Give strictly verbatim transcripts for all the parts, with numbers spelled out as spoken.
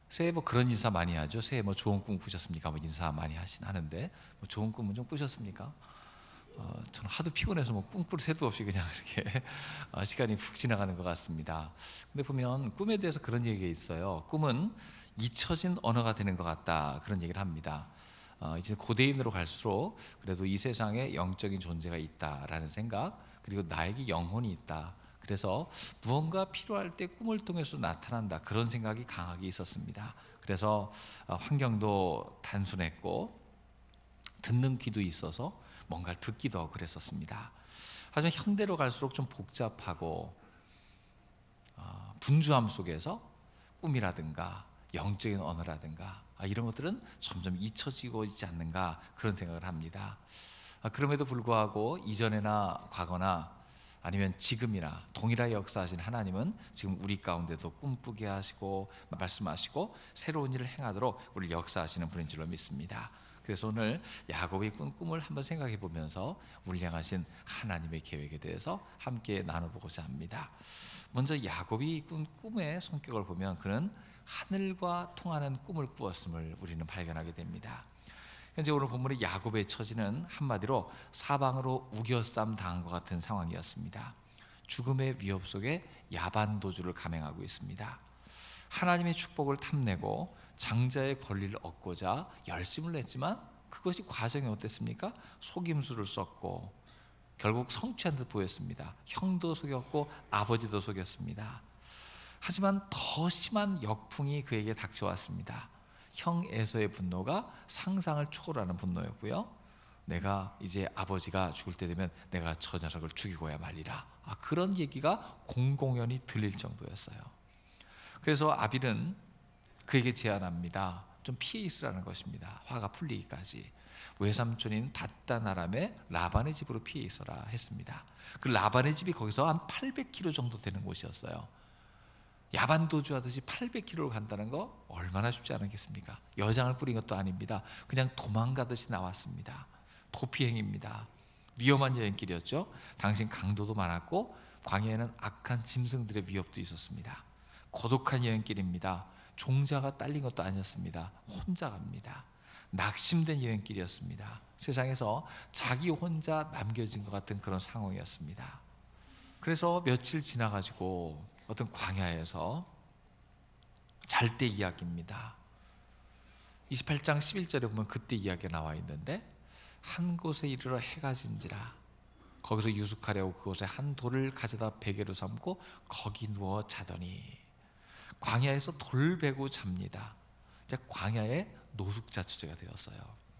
새해 뭐 그런 인사 많이 하죠. 새해 뭐 좋은 꿈 꾸셨습니까? 뭐 인사 많이 하신 하는데 뭐 좋은 꿈은 좀 꾸셨습니까? 어, 저는 하도 피곤해서 뭐 꿈꿀 새도 없이 그냥 이렇게 어, 시간이 훅 지나가는 것 같습니다. 근데 보면 꿈에 대해서 그런 얘기가 있어요. 꿈은 잊혀진 언어가 되는 것 같다, 그런 얘기를 합니다. 어, 이제 고대인으로 갈수록 그래도 이 세상에 영적인 존재가 있다라는 생각, 그리고 나에게 영혼이 있다, 그래서 무언가 필요할 때 꿈을 통해서 나타난다, 그런 생각이 강하게 있었습니다. 그래서 환경도 단순했고 듣는 귀도 있어서 뭔가를 듣기도 하고 그랬었습니다. 하지만 현대로 갈수록 좀 복잡하고 분주함 속에서 꿈이라든가 영적인 언어라든가 이런 것들은 점점 잊혀지고 있지 않는가, 그런 생각을 합니다. 그럼에도 불구하고 이전에나 과거나 아니면 지금이나 동일하게 역사하신 하나님은 지금 우리 가운데도 꿈꾸게 하시고 말씀하시고 새로운 일을 행하도록 우리를 역사하시는 분인 줄로 믿습니다. 그래서 오늘 야곱이 꾼 꿈을 한번 생각해 보면서 우리를 향하신 하나님의 계획에 대해서 함께 나눠보고자 합니다. 먼저 야곱이 꾼 꿈의 성격을 보면 그는 하늘과 통하는 꿈을 꾸었음을 우리는 발견하게 됩니다. 현재 오늘 본문의 야곱의 처지는 한마디로 사방으로 우겨쌈 당한 것 같은 상황이었습니다. 죽음의 위협 속에 야반도주를 감행하고 있습니다. 하나님의 축복을 탐내고 장자의 권리를 얻고자 열심을 냈지만 그것이 과정이 어땠습니까? 속임수를 썼고 결국 성취한 듯 보였습니다. 형도 속였고 아버지도 속였습니다. 하지만 더 심한 역풍이 그에게 닥쳐왔습니다. 형 에서의 분노가 상상을 초월하는 분노였고요, 내가 이제 아버지가 죽을 때 되면 내가 저 녀석을 죽이고야 말리라, 아, 그런 얘기가 공공연히 들릴 정도였어요. 그래서 아빌은 그에게 제안합니다. 좀 피해 있으라는 것입니다. 화가 풀리기까지. 외삼촌인 닷단 아람의 라반의 집으로 피해 있어라 했습니다. 그 라반의 집이 거기서 한 팔백 킬로미터 정도 되는 곳이었어요. 야반도주 하듯이 팔백 킬로미터를 간다는 거 얼마나 쉽지 않겠습니까? 여장을 뿌린 것도 아닙니다. 그냥 도망가듯이 나왔습니다. 도피행입니다. 위험한 여행길이었죠. 당시 강도도 많았고 광야에는 악한 짐승들의 위협도 있었습니다. 고독한 여행길입니다. 종자가 딸린 것도 아니었습니다. 혼자 갑니다. 낙심된 여행길이었습니다. 세상에서 자기 혼자 남겨진 것 같은 그런 상황이었습니다. 그래서 며칠 지나가지고 어떤 광야에서 잘 때 이야기입니다. 이십팔 장 십일 절에 보면 그때 이야기가 나와 있는데, 한 곳에 이르러 해가 진지라 거기서 유숙하려고 그곳에 한 돌을 가져다 베개로 삼고 거기 누워 자더니, 광야에서 돌 베고 잡니다. 이제 광야의 노숙자처제가 되었어요.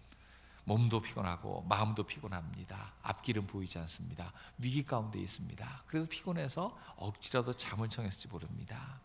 몸도 피곤하고 마음도 피곤합니다. 앞길은 보이지 않습니다. 위기 가운데 있습니다. 그래도 피곤해서 억지라도 잠을 청했을지 모릅니다.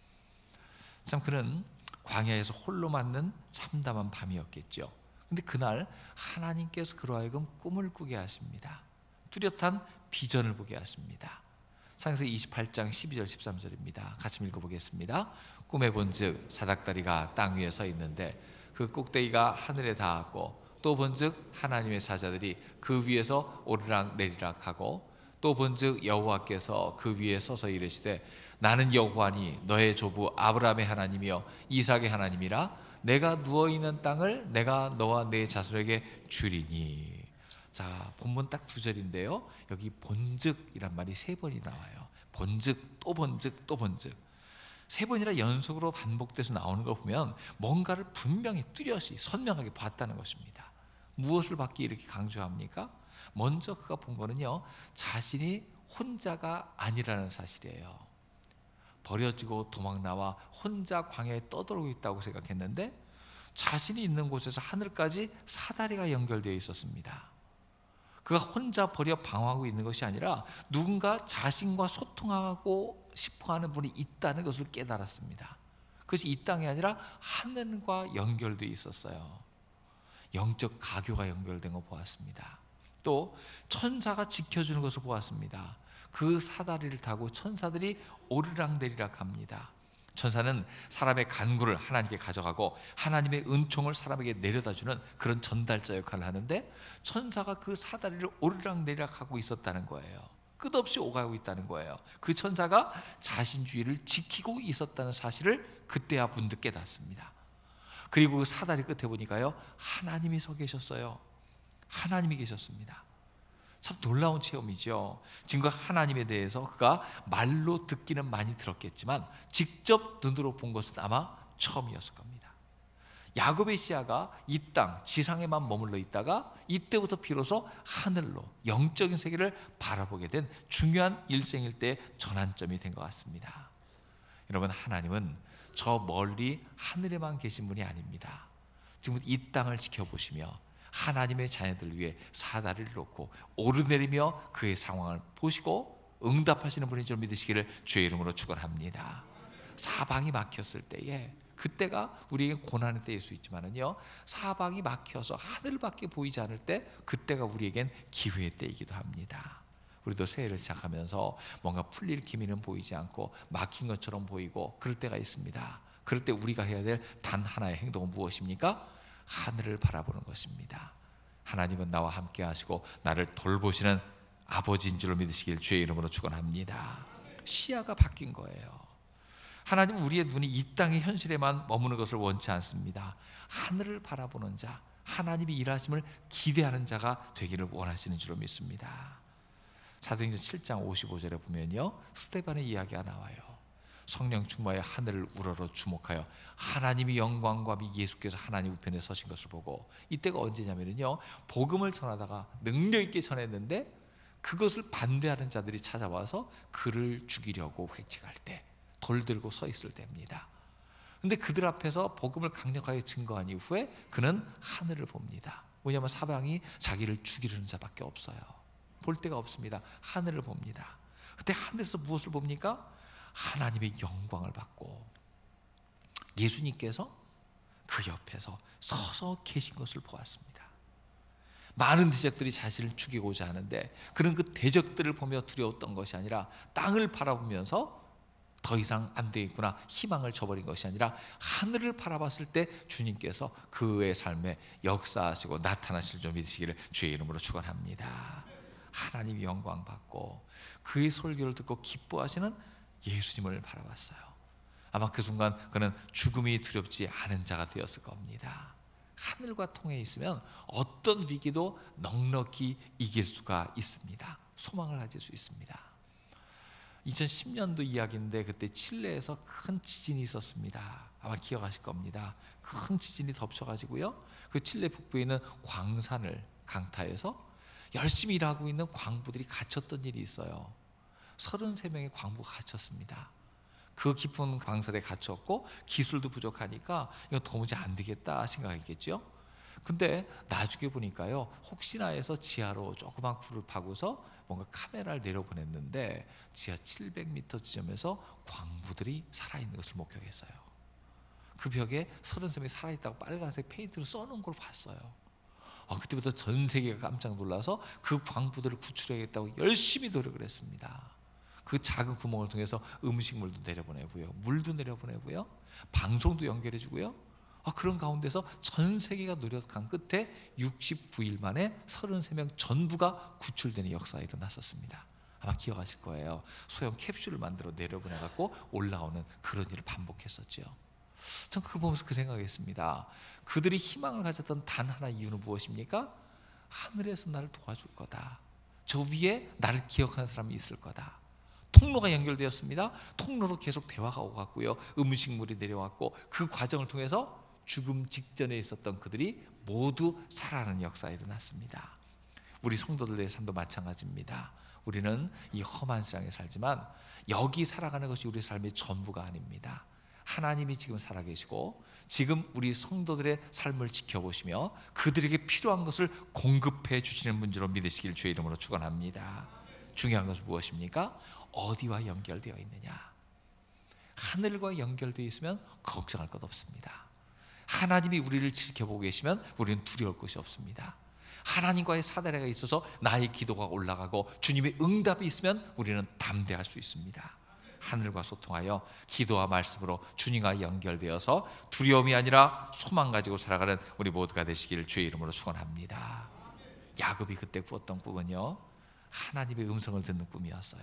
참 그는 광야에서 홀로 맞는 참담한 밤이었겠죠. 근데 그날 하나님께서 그로 하여금 꿈을 꾸게 하십니다. 뚜렷한 비전을 보게 하십니다. 창세기 이십팔 장 십이 절 십삼 절입니다. 같이 읽어보겠습니다. 꿈에 본즉 사닥다리가 땅 위에 서 있는데 그 꼭대기가 하늘에 닿았고, 또 본즉 하나님의 사자들이 그 위에서 오르락 내리락 하고, 또 본즉 여호와께서 그 위에 서서 이르시되 나는 여호와니 너의 조부 아브라함의 하나님이여 이삭의 하나님이라. 내가 누워있는 땅을 내가 너와 내 자손에게 주리니. 자, 본문 딱 두 절인데요, 여기 본즉이란 말이 세 번이 나와요. 본즉, 또 본즉, 또 본즉. 세 번이나 연속으로 반복돼서 나오는 걸 보면 뭔가를 분명히 뚜렷이 선명하게 봤다는 것입니다. 무엇을 받기 이렇게 강조합니까? 먼저 그가 본 거는요, 자신이 혼자가 아니라는 사실이에요. 버려지고 도망나와 혼자 광야에 떠돌고 있다고 생각했는데 자신이 있는 곳에서 하늘까지 사다리가 연결되어 있었습니다. 그가 혼자 버려 방황하고 있는 것이 아니라 누군가 자신과 소통하고 싶어하는 분이 있다는 것을 깨달았습니다. 그것이 이 땅이 아니라 하늘과 연결되어 있었어요. 영적 가교가 연결된 거 보았습니다. 또 천사가 지켜주는 것을 보았습니다. 그 사다리를 타고 천사들이 오르락내리락 합니다. 천사는 사람의 간구를 하나님께 가져가고 하나님의 은총을 사람에게 내려다주는 그런 전달자 역할을 하는데, 천사가 그 사다리를 오르락내리락 하고 있었다는 거예요. 끝없이 오가고 있다는 거예요. 그 천사가 자신 주위를 지키고 있었다는 사실을 그때야 문득 깨닫습니다. 그리고 사다리 끝에 보니까요, 하나님이 서 계셨어요. 하나님이 계셨습니다. 참 놀라운 체험이죠. 지금 그 하나님에 대해서 그가 말로 듣기는 많이 들었겠지만 직접 눈으로 본 것은 아마 처음이었을 겁니다. 야곱의 시야가 이 땅 지상에만 머물러 있다가 이때부터 비로소 하늘로 영적인 세계를 바라보게 된 중요한 일생일 때 전환점이 된 것 같습니다. 여러분, 하나님은 저 멀리 하늘에만 계신 분이 아닙니다. 지금 이 땅을 지켜보시며 하나님의 자녀들 위해 사다리를 놓고 오르내리며 그의 상황을 보시고 응답하시는 분인 줄 믿으시기를 주의 이름으로 축원합니다. 사방이 막혔을 때에, 그때가 우리에게 고난의 때일 수 있지만은요, 사방이 막혀서 하늘밖에 보이지 않을 때, 그때가 우리에겐 기회의 때이기도 합니다. 우리도 새해를 시작하면서 뭔가 풀릴 기미는 보이지 않고 막힌 것처럼 보이고 그럴 때가 있습니다. 그럴 때 우리가 해야 될 단 하나의 행동은 무엇입니까? 하늘을 바라보는 것입니다. 하나님은 나와 함께 하시고 나를 돌보시는 아버지인 줄로 믿으시길 주의 이름으로 축원합니다. 시야가 바뀐 거예요. 하나님은 우리의 눈이 이 땅의 현실에만 머무는 것을 원치 않습니다. 하늘을 바라보는 자, 하나님이 일하심을 기대하는 자가 되기를 원하시는 줄로 믿습니다. 사도행전 칠 장 오십오 절에 보면요, 스데반의 이야기가 나와요. 성령 충만하여 하늘을 우러러 주목하여 하나님이 영광과 예수께서 하나님 우편에 서신 것을 보고, 이때가 언제냐면요, 복음을 전하다가 능력 있게 전했는데 그것을 반대하는 자들이 찾아와서 그를 죽이려고 회칙할 때, 돌 들고 서 있을 때입니다. 근데 그들 앞에서 복음을 강력하게 증거한 이후에 그는 하늘을 봅니다. 왜냐하면 사방이 자기를 죽이려는 자밖에 없어요. 볼 데가 없습니다. 하늘을 봅니다. 그때 하늘에서 무엇을 봅니까? 하나님의 영광을 받고 예수님께서 그 옆에서 서서 계신 것을 보았습니다. 많은 대적들이 자신을 죽이고자 하는데 그런 그 대적들을 보며 두려웠던 것이 아니라 땅을 바라보면서 더 이상 안 되겠구나 희망을 저버린 것이 아니라 하늘을 바라봤을 때 주님께서 그의 삶에 역사하시고 나타나실 줄 믿으시기를 주의 이름으로 축원합니다. 하나님이 영광 받고 그의 설교를 듣고 기뻐하시는 예수님을 바라봤어요. 아마 그 순간 그는 죽음이 두렵지 않은 자가 되었을 겁니다. 하늘과 통해 있으면 어떤 위기도 넉넉히 이길 수가 있습니다. 소망을 가질 수 있습니다. 이천십 년도 이야기인데 그때 칠레에서 큰 지진이 있었습니다. 아마 기억하실 겁니다. 큰 지진이 덮쳐가지고요, 그 칠레 북부에 있는 광산을 강타해서 열심히 일하고 있는 광부들이 갇혔던 일이 있어요. 서른세 명의 광부가 갇혔습니다. 그 깊은 광산에 갇혔고 기술도 부족하니까 이거 도무지 안 되겠다 생각했겠죠. 근데 나중에 보니까요, 혹시나 해서 지하로 조그만 굴을 파고서 뭔가 카메라를 내려보냈는데 지하 칠백 미터 지점에서 광부들이 살아있는 것을 목격했어요. 그 벽에 서른세 명이 살아있다고 빨간색 페인트를 써놓은 걸 봤어요. 아, 그때부터 전 세계가 깜짝 놀라서 그 광부들을 구출해야겠다고 열심히 노력을 했습니다. 그 작은 구멍을 통해서 음식물도 내려보내고요, 물도 내려보내고요, 방송도 연결해주고요. 아, 그런 가운데서 전 세계가 노력한 끝에 육십구 일 만에 서른세 명 전부가 구출되는 역사가 일어났었습니다. 아마 기억하실 거예요. 소형 캡슐을 만들어 내려보내갖고 올라오는 그런 일을 반복했었죠. 전 그거 보면서 그 생각했습니다. 그들이 희망을 가졌던 단 하나의 이유는 무엇입니까? 하늘에서 나를 도와줄 거다. 저 위에 나를 기억하는 사람이 있을 거다. 통로가 연결되었습니다. 통로로 계속 대화가 오갔고요, 음식물이 내려왔고 그 과정을 통해서 죽음 직전에 있었던 그들이 모두 살아나는 역사가 일어났습니다. 우리 성도들의 삶도 마찬가지입니다. 우리는 이 험한 세상에 살지만 여기 살아가는 것이 우리 삶의 전부가 아닙니다. 하나님이 지금 살아계시고 지금 우리 성도들의 삶을 지켜보시며 그들에게 필요한 것을 공급해 주시는 분으로 믿으시길 주의 이름으로 축원합니다. 중요한 것은 무엇입니까? 어디와 연결되어 있느냐. 하늘과 연결되어 있으면 걱정할 것 없습니다. 하나님이 우리를 지켜보고 계시면 우리는 두려울 것이 없습니다. 하나님과의 사다리가 있어서 나의 기도가 올라가고 주님의 응답이 있으면 우리는 담대할 수 있습니다. 하늘과 소통하여 기도와 말씀으로 주님과 연결되어서 두려움이 아니라 소망 가지고 살아가는 우리 모두가 되시기를 주의 이름으로 축원합니다. 야곱이 그때 꾸었던 꿈은요, 하나님의 음성을 듣는 꿈이었어요.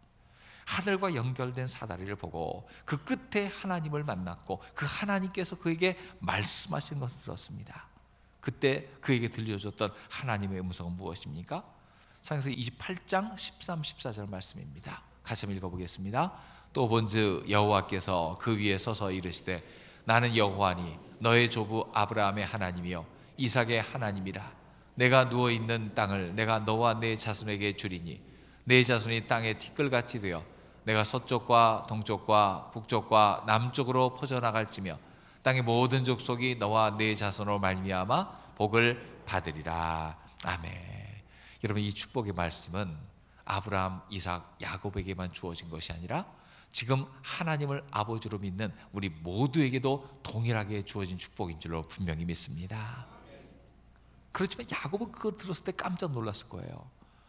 하늘과 연결된 사다리를 보고 그 끝에 하나님을 만났고 그 하나님께서 그에게 말씀하시는 것을 들었습니다. 그때 그에게 들려줬던 하나님의 음성은 무엇입니까? 창세기 이십팔 장 십삼, 십사 절 말씀입니다. 같이 한번 읽어보겠습니다. 또 본즉 여호와께서 그 위에 서서 이르시되 나는 여호와니 너의 조부 아브라함의 하나님이요 이삭의 하나님이라. 내가 누워있는 땅을 내가 너와 내 자손에게 주리니 내 자손이 땅에 티끌같이 되어 내가 서쪽과 동쪽과 북쪽과 남쪽으로 퍼져나갈지며 땅의 모든 족속이 너와 내 자손으로 말미암아 복을 받으리라. 아멘. 여러분, 이 축복의 말씀은 아브라함, 이삭, 야곱에게만 주어진 것이 아니라 지금 하나님을 아버지로 믿는 우리 모두에게도 동일하게 주어진 축복인 줄로 분명히 믿습니다. 그렇지만 야곱은 그걸 들었을 때 깜짝 놀랐을 거예요.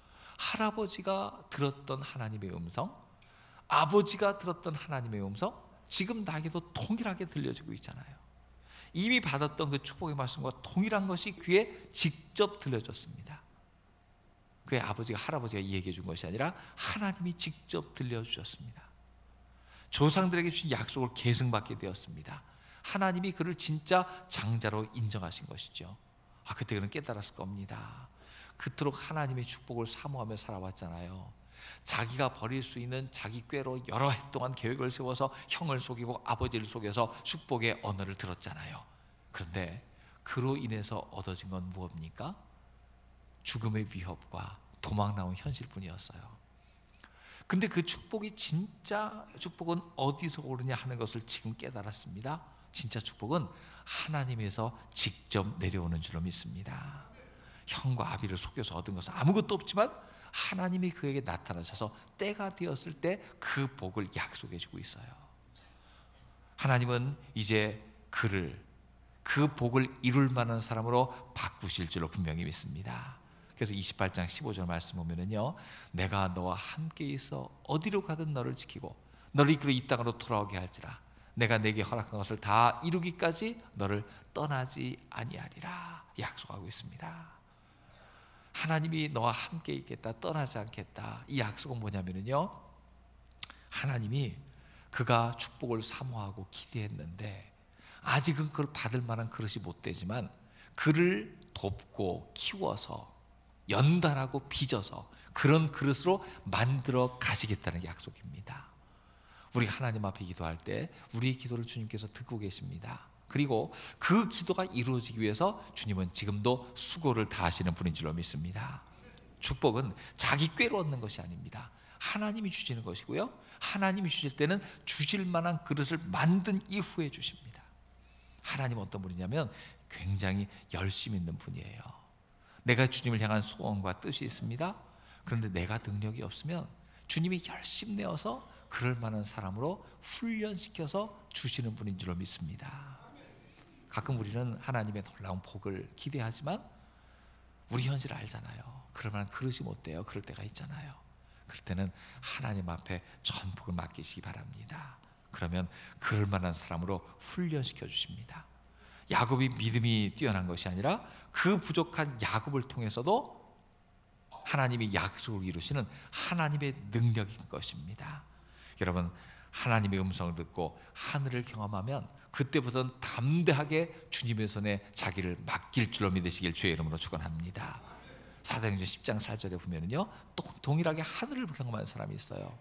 할아버지가 들었던 하나님의 음성, 아버지가 들었던 하나님의 음성, 지금 나에게도 동일하게 들려지고 있잖아요. 이미 받았던 그 축복의 말씀과 동일한 것이 귀에 직접 들려졌습니다. 그의 아버지가, 할아버지가 얘기해 준 것이 아니라 하나님이 직접 들려주셨습니다. 조상들에게 주신 약속을 계승받게 되었습니다. 하나님이 그를 진짜 장자로 인정하신 것이죠. 아, 그때 그는 깨달았을 겁니다. 그토록 하나님의 축복을 사모하며 살아왔잖아요. 자기가 버릴 수 있는 자기 꾀로 여러 해 동안 계획을 세워서 형을 속이고 아버지를 속여서 축복의 언어를 들었잖아요. 그런데 그로 인해서 얻어진 건 무엇입니까? 죽음의 위협과 도망 나온 현실뿐이었어요. 근데 그 축복이, 진짜 축복은 어디서 오르냐 하는 것을 지금 깨달았습니다. 진짜 축복은 하나님에서 직접 내려오는 줄로 믿습니다. 형과 아비를 속여서 얻은 것은 아무것도 없지만 하나님이 그에게 나타나셔서 때가 되었을 때 그 복을 약속해 주고 있어요. 하나님은 이제 그를, 그 복을 이룰 만한 사람으로 바꾸실 줄로 분명히 믿습니다. 그래서 이십팔 장 십오 절 말씀 보면은요, 내가 너와 함께 있어 어디로 가든 너를 지키고 너를 이끌어 이 땅으로 돌아오게 할지라. 내가 내게 허락한 것을 다 이루기까지 너를 떠나지 아니하리라 약속하고 있습니다. 하나님이 너와 함께 있겠다, 떠나지 않겠다. 이 약속은 뭐냐면요, 하나님이 그가 축복을 사모하고 기대했는데 아직은 그걸 받을 만한 그릇이 못 되지만 그를 돕고 키워서 연단하고 빚어서 그런 그릇으로 만들어 가시겠다는 약속입니다. 우리 하나님 앞에 기도할 때 우리의 기도를 주님께서 듣고 계십니다. 그리고 그 기도가 이루어지기 위해서 주님은 지금도 수고를 다하시는 분인 줄로 믿습니다. 축복은 자기 꾀로 얻는 것이 아닙니다. 하나님이 주시는 것이고요, 하나님이 주실 때는 주실 만한 그릇을 만든 이후에 주십니다. 하나님은 어떤 분이냐면 굉장히 열심 있는 분이에요. 내가 주님을 향한 소원과 뜻이 있습니다. 그런데 내가 능력이 없으면 주님이 열심 내어서 그럴 만한 사람으로 훈련시켜서 주시는 분인 줄로 믿습니다. 가끔 우리는 하나님의 놀라운 복을 기대하지만 우리 현실을 알잖아요. 그럴 만한 그릇이 못 돼요. 그럴 때가 있잖아요. 그럴 때는 하나님 앞에 전복을 맡기시기 바랍니다. 그러면 그럴 만한 사람으로 훈련시켜 주십니다. 야곱이 믿음이 뛰어난 것이 아니라 그 부족한 야곱을 통해서도 하나님이 약속을 이루시는 하나님의 능력인 것입니다. 여러분, 하나님의 음성을 듣고 하늘을 경험하면 그때부터는 담대하게 주님의 손에 자기를 맡길 줄로 믿으시길 주의 이름으로 축원합니다. 사도행전 십 장 사 절에 보면은요, 또 동일하게 하늘을 경험하는 사람이 있어요.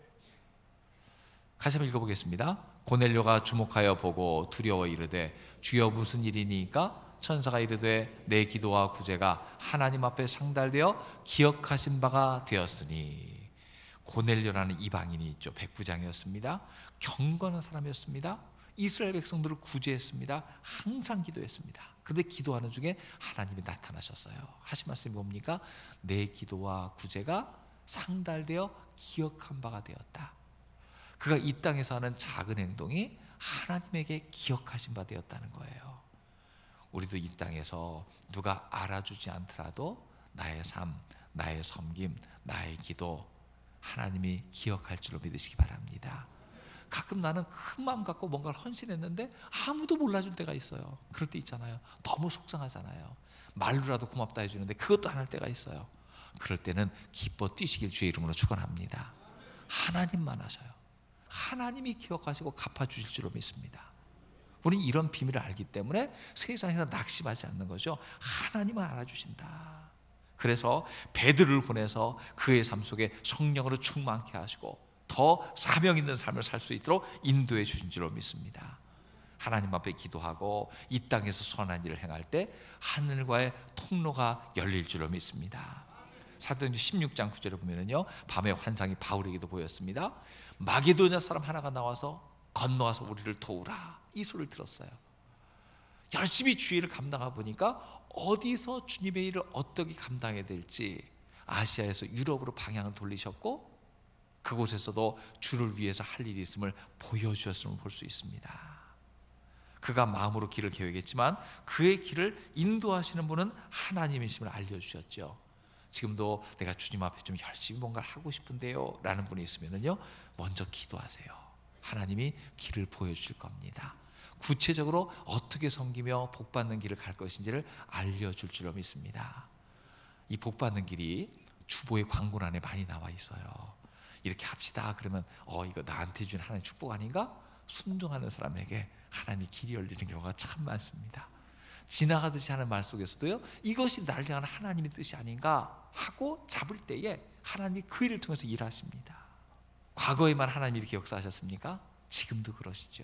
같이 한번 읽어보겠습니다. 고넬료가 주목하여 보고 두려워 이르되 주여 무슨 일이니까? 천사가 이르되 내 기도와 구제가 하나님 앞에 상달되어 기억하신 바가 되었으니. 고넬료라는 이방인이 있죠. 백부장이었습니다. 경건한 사람이었습니다. 이스라엘 백성들을 구제했습니다. 항상 기도했습니다. 그런데 기도하는 중에 하나님이 나타나셨어요. 하신 말씀이 뭡니까? 내 기도와 구제가 상달되어 기억한 바가 되었다. 그가 이 땅에서 하는 작은 행동이 하나님에게 기억하신 바 되었다는 거예요. 우리도 이 땅에서 누가 알아주지 않더라도 나의 삶, 나의 섬김, 나의 기도 하나님이 기억할 줄로 믿으시기 바랍니다. 가끔 나는 큰 마음 갖고 뭔가를 헌신했는데 아무도 몰라줄 때가 있어요. 그럴 때 있잖아요. 너무 속상하잖아요. 말로라도 고맙다 해주는데 그것도 안 할 때가 있어요. 그럴 때는 기뻐 뛰시길 주의 이름으로 축원합니다. 하나님만 하셔요. 하나님이 기억하시고 갚아주실 줄로 믿습니다. 우리는 이런 비밀을 알기 때문에 세상에서 낙심하지 않는 거죠. 하나님은 알아주신다. 그래서 베드로를 보내서 그의 삶 속에 성령으로 충만케 하시고 더 사명 있는 삶을 살 수 있도록 인도해 주신 줄로 믿습니다. 하나님 앞에 기도하고 이 땅에서 선한 일을 행할 때 하늘과의 통로가 열릴 줄로 믿습니다. 사도행전 십육 장 구 절에 보면은요, 밤에 환상이 바울에게도 보였습니다. 마게도냐 사람 하나가 나와서 건너와서 우리를 도우라, 이 소리를 들었어요. 열심히 주의 일을 감당하다 보니까 어디서 주님의 일을 어떻게 감당해야 될지 아시아에서 유럽으로 방향을 돌리셨고 그곳에서도 주를 위해서 할 일이 있음을 보여주었음을 볼 수 있습니다. 그가 마음으로 길을 계획했지만 그의 길을 인도하시는 분은 하나님이심을 알려주셨죠. 지금도 내가 주님 앞에 좀 열심히 뭔가를 하고 싶은데요 라는 분이 있으면요, 먼저 기도하세요. 하나님이 길을 보여주실 겁니다. 구체적으로 어떻게 섬기며 복받는 길을 갈 것인지를 알려줄 줄로 믿습니다. 이 복받는 길이 주보의 광고란에 많이 나와 있어요. 이렇게 합시다 그러면 어 이거 나한테 준 하나님의 축복 아닌가? 순종하는 사람에게 하나님이 길이 열리는 경우가 참 많습니다. 지나가듯이 하는 말 속에서도요, 이것이 나를 향한 하나님의 뜻이 아닌가 하고 잡을 때에 하나님이 그 일을 통해서 일하십니다. 과거에만 하나님이 이렇게 역사하셨습니까? 지금도 그러시죠.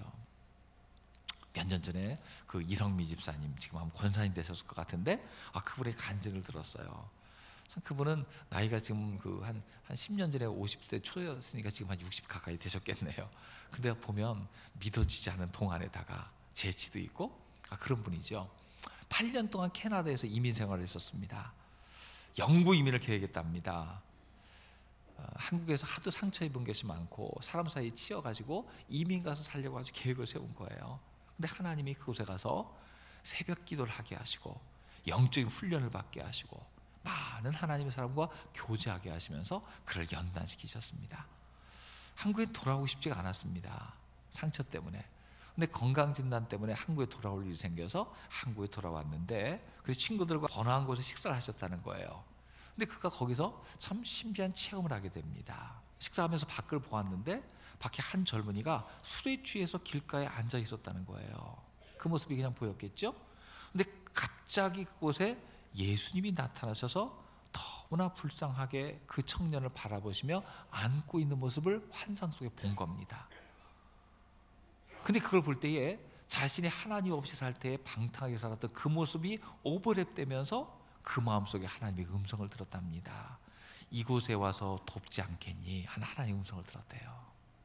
몇 년 전에 그 이성미 집사님, 지금 아마 권사님 되셨을 것 같은데, 아 그분의 간증을 들었어요. 참 그분은 나이가 지금 그 한 한 십 년 전에 오십 세 초였으니까 지금 한 육십 가까이 되셨겠네요. 근데 보면 믿어지지 않은 동안에다가 재치도 있고, 아 그런 분이죠. 팔 년 동안 캐나다에서 이민 생활을 했었습니다. 영구 이민을 계획했답니다. 어, 한국에서 하도 상처 입은 것이 많고 사람 사이에 치여가지고 이민 가서 살려고 아주 계획을 세운 거예요. 근데 하나님이 그곳에 가서 새벽 기도를 하게 하시고 영적인 훈련을 받게 하시고 많은 하나님의 사람과 교제하게 하시면서 그를 연단시키셨습니다. 한국에 돌아오고 싶지가 않았습니다. 상처 때문에. 근데 건강진단 때문에 한국에 돌아올 일이 생겨서 한국에 돌아왔는데, 그래서 친구들과 번화한 곳에 식사를 하셨다는 거예요. 근데 그가 거기서 참 신비한 체험을 하게 됩니다. 식사하면서 밖을 보았는데 밖에 한 젊은이가 술에 취해서 길가에 앉아 있었다는 거예요. 그 모습이 그냥 보였겠죠? 근데 갑자기 그곳에 예수님이 나타나셔서 너무나 불쌍하게 그 청년을 바라보시며 안고 있는 모습을 환상 속에 본 겁니다. 근데 그걸 볼 때에 자신이 하나님 없이 살 때에 방탕하게 살았던 그 모습이 오버랩되면서 그 마음속에 하나님의 음성을 들었답니다. 이곳에 와서 돕지 않겠니? 하는 하나님의 음성을 들었대요.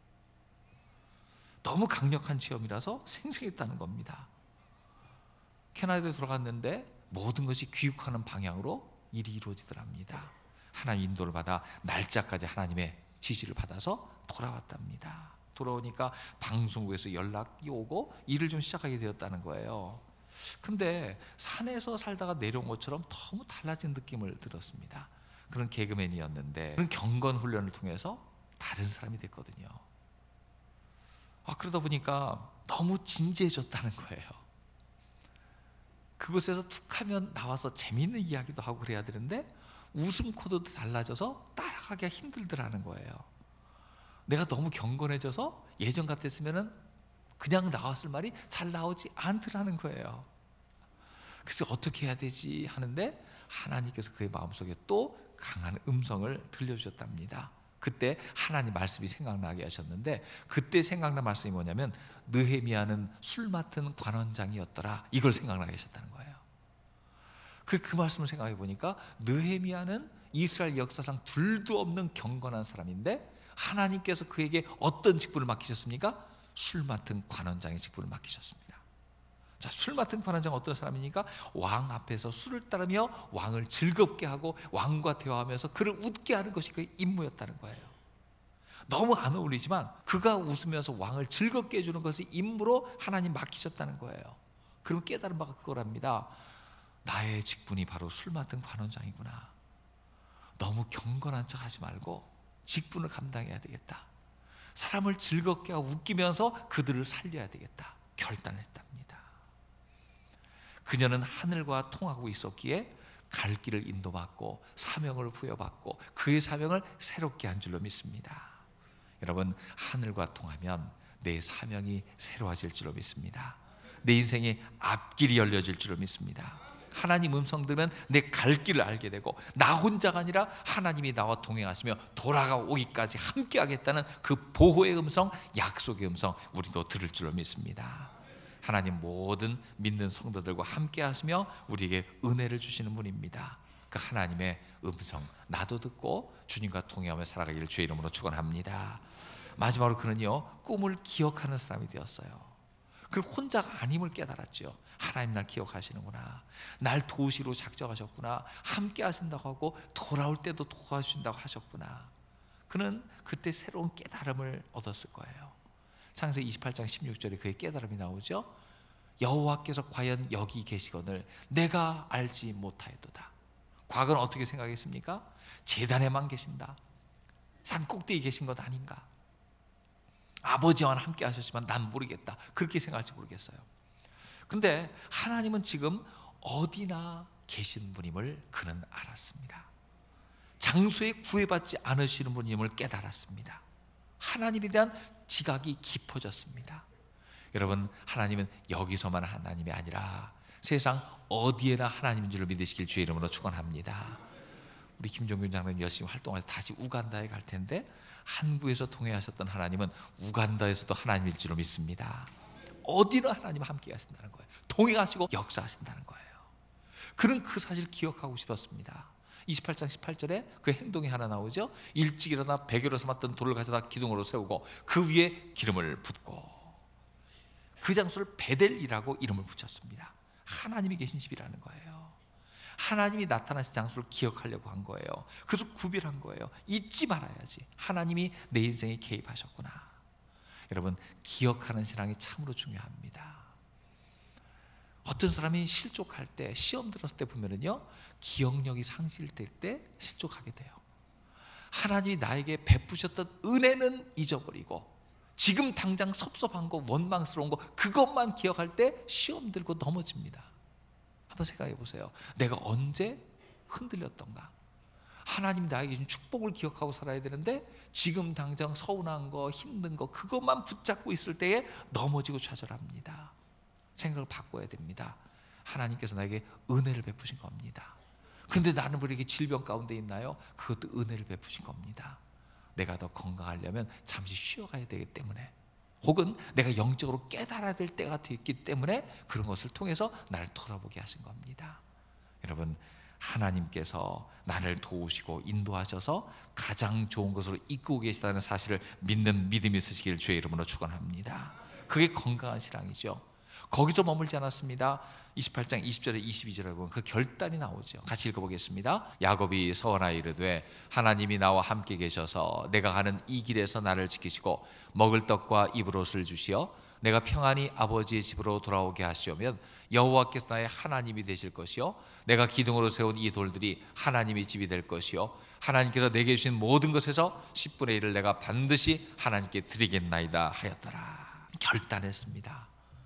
너무 강력한 체험이라서 생생했다는 겁니다. 캐나다에 들어갔는데 모든 것이 귀국하는 방향으로 일이 이루어지더랍니다. 하나님 인도를 받아 날짜까지 하나님의 지시를 받아서 돌아왔답니다. 돌아오니까 방송국에서 연락이 오고 일을 좀 시작하게 되었다는 거예요. 근데 산에서 살다가 내려온 것처럼 너무 달라진 느낌을 들었습니다. 그런 개그맨이었는데 그런 경건 훈련을 통해서 다른 사람이 됐거든요. 아, 그러다 보니까 너무 진지해졌다는 거예요. 그곳에서 툭하면 나와서 재미있는 이야기도 하고 그래야 되는데 웃음 코드도 달라져서 따라가기가 힘들더라는 거예요. 내가 너무 경건해져서 예전 같았으면 그냥 나왔을 말이 잘 나오지 않더라는 거예요. 그래서 어떻게 해야 되지 하는데 하나님께서 그의 마음속에 또 강한 음성을 들려주셨답니다. 그때 하나님 말씀이 생각나게 하셨는데, 그때 생각난 말씀이 뭐냐면 느헤미야는 술 맡은 관원장이었더라, 이걸 생각나게 하셨다는 거예요. 그, 그 말씀을 생각해 보니까 느헤미야는 이스라엘 역사상 둘도 없는 경건한 사람인데 하나님께서 그에게 어떤 직분을 맡기셨습니까? 술 맡은 관원장의 직분을 맡기셨습니다. 자, 술 맡은 관원장은 어떤 사람이니까 왕 앞에서 술을 따르며 왕을 즐겁게 하고 왕과 대화하면서 그를 웃게 하는 것이 그의 임무였다는 거예요. 너무 안 어울리지만 그가 웃으면서 왕을 즐겁게 해주는 것이 임무로 하나님 맡기셨다는 거예요. 그럼 깨달은 바가 그거랍니다. 나의 직분이 바로 술 맡은 관원장이구나. 너무 경건한 척 하지 말고 직분을 감당해야 되겠다. 사람을 즐겁게 하고 웃기면서 그들을 살려야 되겠다 결단했답니다. 그녀는 하늘과 통하고 있었기에 갈 길을 인도받고 사명을 부여받고 그의 사명을 새롭게 한 줄로 믿습니다. 여러분, 하늘과 통하면 내 사명이 새로워질 줄로 믿습니다. 내 인생의 앞길이 열려질 줄로 믿습니다. 하나님 음성 들으면 내 갈 길을 알게 되고, 나 혼자가 아니라 하나님이 나와 동행하시며 돌아오기까지 함께 하겠다는 그 보호의 음성, 약속의 음성 우리도 들을 줄로 믿습니다. 하나님 모든 믿는 성도들과 함께 하시며 우리에게 은혜를 주시는 분입니다. 그 하나님의 음성 나도 듣고 주님과 동행하며 살아가기를 주의 이름으로 축원합니다. 마지막으로 그는요, 꿈을 기억하는 사람이 되었어요. 그 혼자가 아님을 깨달았죠. 하나님 날 기억하시는구나, 날 도시로 작정하셨구나, 함께 하신다고 하고 돌아올 때도 도와주신다고 하셨구나. 그는 그때 새로운 깨달음을 얻었을 거예요. 창세기 이십팔 장 십육 절에 그의 깨달음이 나오죠. 여호와께서 과연 여기 계시거늘 내가 알지 못하였도다. 과거는 어떻게 생각했습니까? 제단에만 계신다, 산 꼭대기에 계신 것 아닌가, 아버지와 함께 하셨지만 난 모르겠다, 그렇게 생각할지 모르겠어요. 근데 하나님은 지금 어디나 계신 분임을 그는 알았습니다. 장소에 구애받지 않으시는 분임을 깨달았습니다. 하나님에 대한 지각이 깊어졌습니다. 여러분, 하나님은 여기서만 하나님이 아니라 세상 어디에나 하나님인 줄 믿으시길 주의 이름으로 축원합니다. 우리 김종균 장로님 열심히 활동해서 다시 우간다에 갈 텐데, 한국에서 통행하셨던 하나님은 우간다에서도 하나님일 줄로 믿습니다. 어디나 하나님 함께 하신다는 거예요. 동행하시고 역사하신다는 거예요. 그는 그 사실 기억하고 싶었습니다. 이십팔 장 십팔 절에 그 행동이 하나 나오죠. 일찍 일어나 베개로 삼았던 돌을 가져다 기둥으로 세우고 그 위에 기름을 붓고, 그 장소를 베델이라고 이름을 붙였습니다. 하나님이 계신 집이라는 거예요. 하나님이 나타나신 장소를 기억하려고 한 거예요. 그래서 구별한 거예요. 잊지 말아야지, 하나님이 내 인생에 개입하셨구나. 여러분, 기억하는 신앙이 참으로 중요합니다. 어떤 사람이 실족할 때, 시험 들었을 때 보면은요, 기억력이 상실될 때 실족하게 돼요. 하나님이 나에게 베푸셨던 은혜는 잊어버리고 지금 당장 섭섭한 거, 원망스러운 거, 그것만 기억할 때 시험 들고 넘어집니다. 한번 생각해 보세요. 내가 언제 흔들렸던가? 하나님이 나에게 준 축복을 기억하고 살아야 되는데 지금 당장 서운한 거, 힘든 거, 그것만 붙잡고 있을 때에 넘어지고 좌절합니다. 생각을 바꿔야 됩니다. 하나님께서 나에게 은혜를 베푸신 겁니다. 근데 나는 왜 이렇게 질병 가운데 있나요? 그것도 은혜를 베푸신 겁니다. 내가 더 건강하려면 잠시 쉬어가야 되기 때문에, 혹은 내가 영적으로 깨달아야 될 때가 됐기 때문에 그런 것을 통해서 나를 돌아보게 하신 겁니다. 여러분, 하나님께서 나를 도우시고 인도하셔서 가장 좋은 것으로 이끌고 계시다는 사실을 믿는 믿음이 있으시길 주의 이름으로 축원합니다. 그게 건강한 신앙이죠. 거기서 머물지 않았습니다. 이십팔 장 이십 절에 이십이 절에 보면 그 결단이 나오죠. 같이 읽어보겠습니다. 야곱이 서원하여 이르되 하나님이 나와 함께 계셔서 내가 가는 이 길에서 나를 지키시고 먹을 떡과 입을 옷을 주시어 내가 평안히 아버지의 집으로 돌아오게 하시오면 여호와께서 나의 하나님이 되실 것이요 내가 기둥으로 세운 이 돌들이 하나님의 집이 될 것이요 하나님께서 내게 주신 모든 것에서 십분의 일을 내가 반드시 하나님께 드리겠나이다 하였더라. 결단했습니다.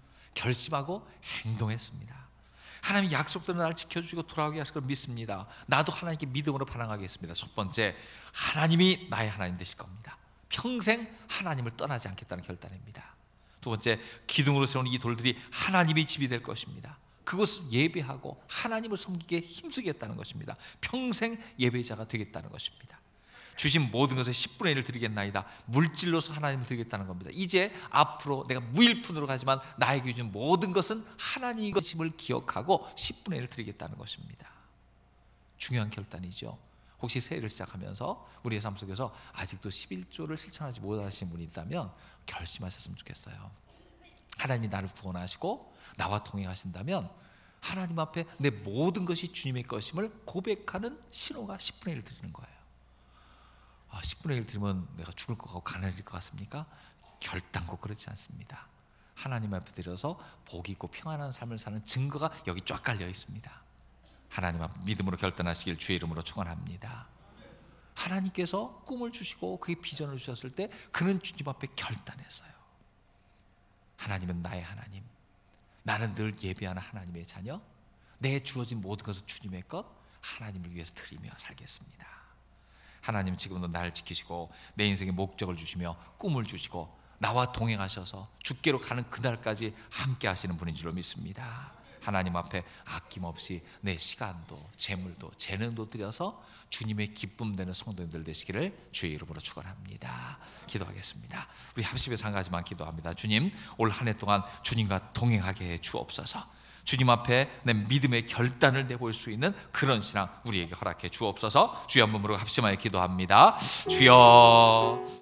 결심하고 행동했습니다. 하나님이 약속대로 나를 지켜주시고 돌아오게 하실 걸 믿습니다. 나도 하나님께 믿음으로 반응하겠습니다. 첫 번째, 하나님이 나의 하나님 되실 겁니다. 평생 하나님을 떠나지 않겠다는 결단입니다. 두 번째, 기둥으로 세운 이 돌들이 하나님의 집이 될 것입니다. 그것을 예배하고 하나님을 섬기게 힘쓰겠다는 것입니다. 평생 예배자가 되겠다는 것입니다. 주신 모든 것에 십분의 일을 드리겠나이다. 물질로서 하나님을 드리겠다는 겁니다. 이제 앞으로 내가 무일푼으로 가지만 나에게 준 모든 것은 하나님의 것임을 기억하고 십분의 일을 드리겠다는 것입니다. 중요한 결단이죠. 혹시 새해를 시작하면서 우리의 삶 속에서 아직도 십일조를 실천하지 못하신 분이 있다면 결심하셨으면 좋겠어요. 하나님이 나를 구원하시고 나와 동행하신다면 하나님 앞에 내 모든 것이 주님의 것임을 고백하는 신호가 십분의 일을 드리는 거예요. 아, 십분의 일 드리면 내가 죽을 것 같고 가난해질 것 같습니까? 결단코 그렇지 않습니다. 하나님 앞에 드려서 복 있고 평안한 삶을 사는 증거가 여기 쫙 깔려 있습니다. 하나님 앞 믿음으로 결단하시길 주의 이름으로 축원합니다. 하나님께서 꿈을 주시고 그의 비전을 주셨을 때 그는 주님 앞에 결단했어요. 하나님은 나의 하나님, 나는 늘 예배하는 하나님의 자녀, 내 주어진 모든 것은 주님의 것, 하나님을 위해서 드리며 살겠습니다. 하나님은 지금도 나를 지키시고 내 인생의 목적을 주시며 꿈을 주시고 나와 동행하셔서 주께로 가는 그날까지 함께 하시는 분인 줄로 믿습니다. 하나님 앞에 아낌없이 내 시간도 재물도 재능도 드려서 주님의 기쁨 되는 성도님들 되시기를 주의 이름으로 축원합니다. 기도하겠습니다. 우리 합심해서 한 가지만 기도합니다. 주님, 올 한 해 동안 주님과 동행하게 해 주옵소서. 주님 앞에 내 믿음의 결단을 내볼 수 있는 그런 신앙 우리에게 허락해 주옵소서. 주여 한번 부르고 합심하여 기도합니다. 주여.